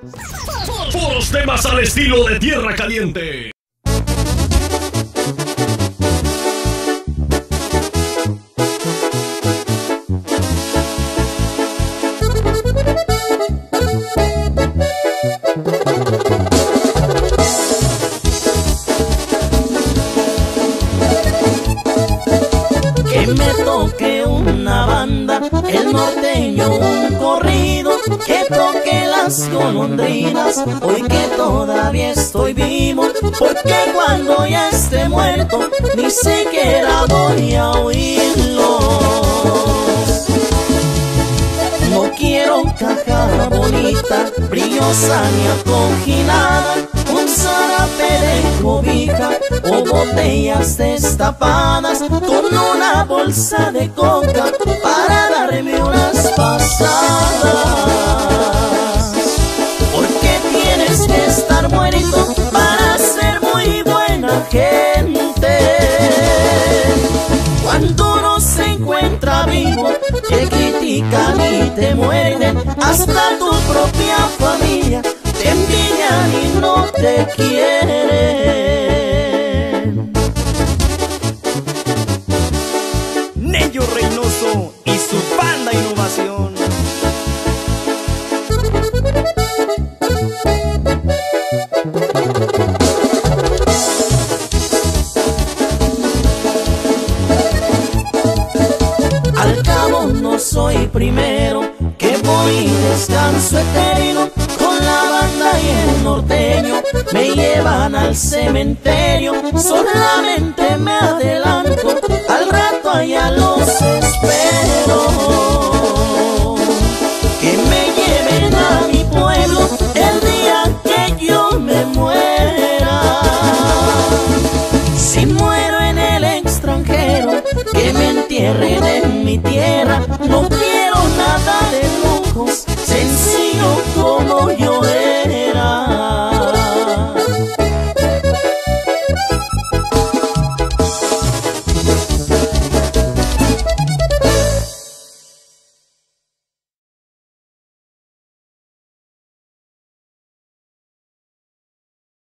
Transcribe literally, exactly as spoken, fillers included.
Puros temas al estilo de Tierra Caliente. Que me toque una banda, el norteño un corrido, que toque las golondrinas, hoy que todavía estoy vivo, porque cuando ya esté muerto, ni siquiera voy a oírlos. No quiero caja bonita, brillosa ni acoginada, un zarape de cobija o botellas destapadas, con una bolsa de coca para darme unas pasadas. Porque tienes que estar muerto para ser muy buena gente. Cuando uno se encuentra vivo, te critican y te muerden, hasta tu propia familia te envidian y no te quieren. Nello Reynoso y su banda Innovación. Al cabo no soy primero, que voy descanso eterno, con la banda y el norteño me llevan al cementerio. Solamente me adelanto, al rato allá los espero. Que me lleven a mi pueblo el día que yo me muera. Si muero en el extranjero, que me entierren en mi tierra. No quiero nada de lujos, sencillo como yo era.